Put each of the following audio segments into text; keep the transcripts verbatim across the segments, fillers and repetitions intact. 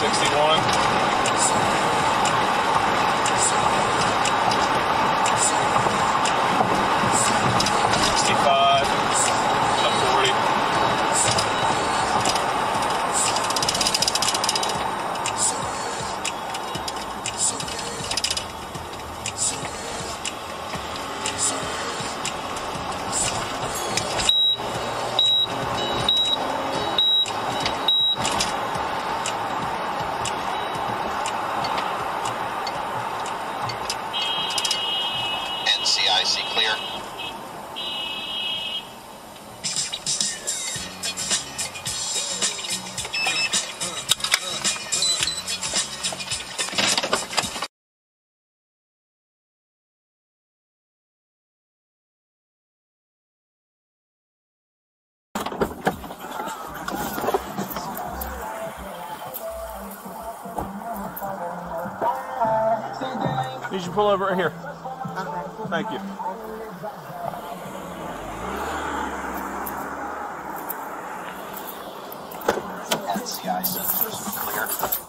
sixty-one. sixty-five. forty. Clear. Need you to pull over right here. Okay. Thank you. N C I C clear.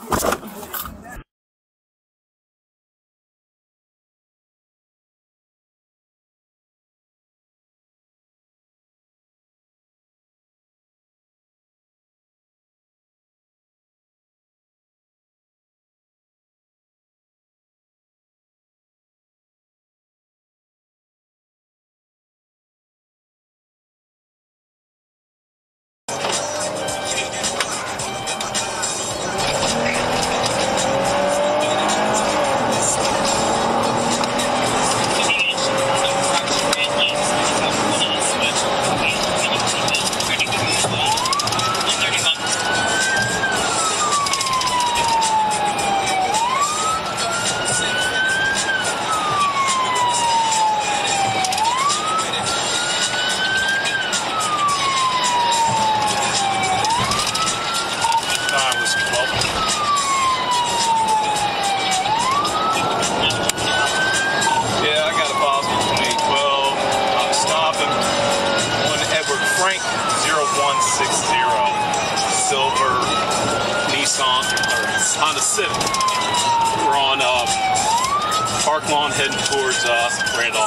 Silver Nissan or Honda Civic. We're on uh, Park Lawn heading towards uh, Randolph.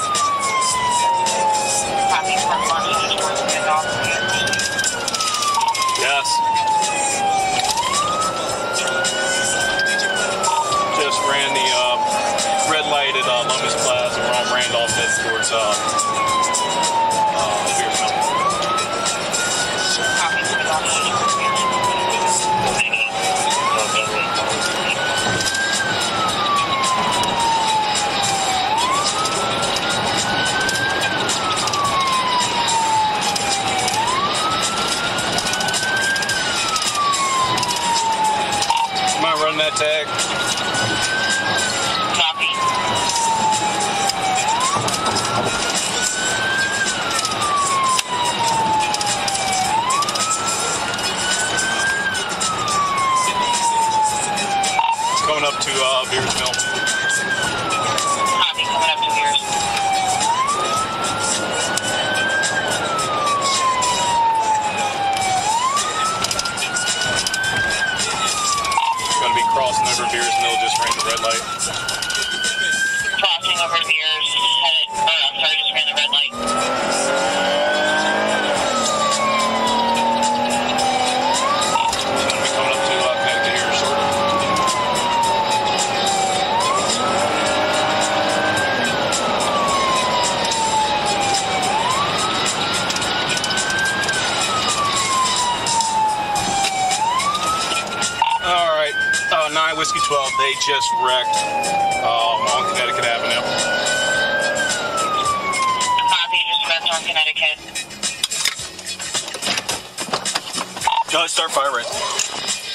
Copy, Park Lawn heading towards Randolph. Yes. Just ran the uh, red light at uh, Lummis Plaza. We're on Randolph heading towards uh, uh, Beer Mill. Copy, Park Lawn heading towards Beer Mill. Run that tag. Copy. Coming up to uh, Beers Mill. Copy, coming up to Beers. Crossing over Beers Mill, just ran the red light. Crossing over Beers, headed, oh, I'm sorry, just ran the red light. Gonna be coming up to uh, Connecticut here shortly. Uh, nine Whiskey twelve, they just wrecked um, on Connecticut Avenue. Copy, just wrecked on Connecticut. Go ahead, start fire rate.